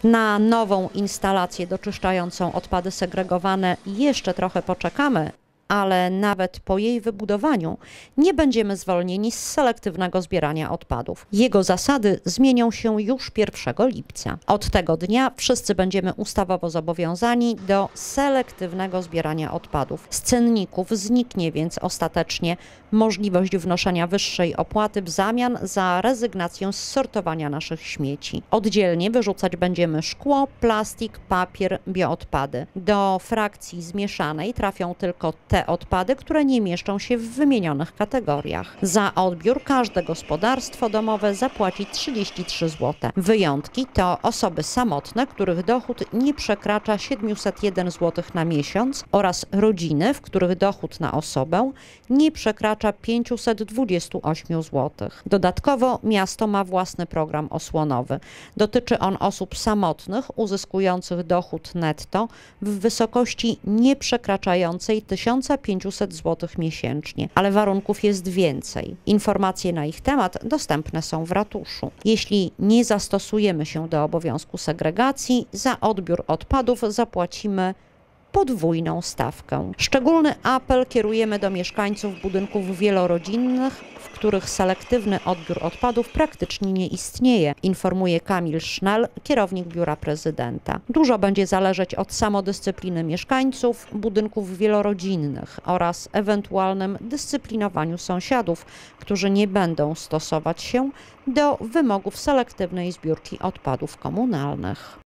Na nową instalację doczyszczającą odpady segregowane jeszcze trochę poczekamy, ale nawet po jej wybudowaniu nie będziemy zwolnieni z selektywnego zbierania odpadów. Jego zasady zmienią się już 1 lipca. Od tego dnia wszyscy będziemy ustawowo zobowiązani do selektywnego zbierania odpadów. Z cenników zniknie więc ostatecznie możliwość wnoszenia wyższej opłaty w zamian za rezygnację z sortowania naszych śmieci. Oddzielnie wyrzucać będziemy szkło, plastik, papier, bioodpady. Do frakcji zmieszanej trafią tylko te odpady, które nie mieszczą się w wymienionych kategoriach. Za odbiór każde gospodarstwo domowe zapłaci 33 zł. Wyjątki to osoby samotne, których dochód nie przekracza 701 zł na miesiąc, oraz rodziny, w których dochód na osobę nie przekracza 528 zł. Dodatkowo miasto ma własny program osłonowy. Dotyczy on osób samotnych uzyskujących dochód netto w wysokości nie przekraczającej 1500 zł miesięcznie, ale warunków jest więcej. Informacje na ich temat dostępne są w ratuszu. Jeśli nie zastosujemy się do obowiązku segregacji, za odbiór odpadów zapłacimy podwójną stawkę. Szczególny apel kierujemy do mieszkańców budynków wielorodzinnych, w których selektywny odbiór odpadów praktycznie nie istnieje, informuje Kamil Sznel, kierownik Biura Prezydenta. Dużo będzie zależeć od samodyscypliny mieszkańców budynków wielorodzinnych oraz ewentualnym dyscyplinowaniu sąsiadów, którzy nie będą stosować się do wymogów selektywnej zbiórki odpadów komunalnych.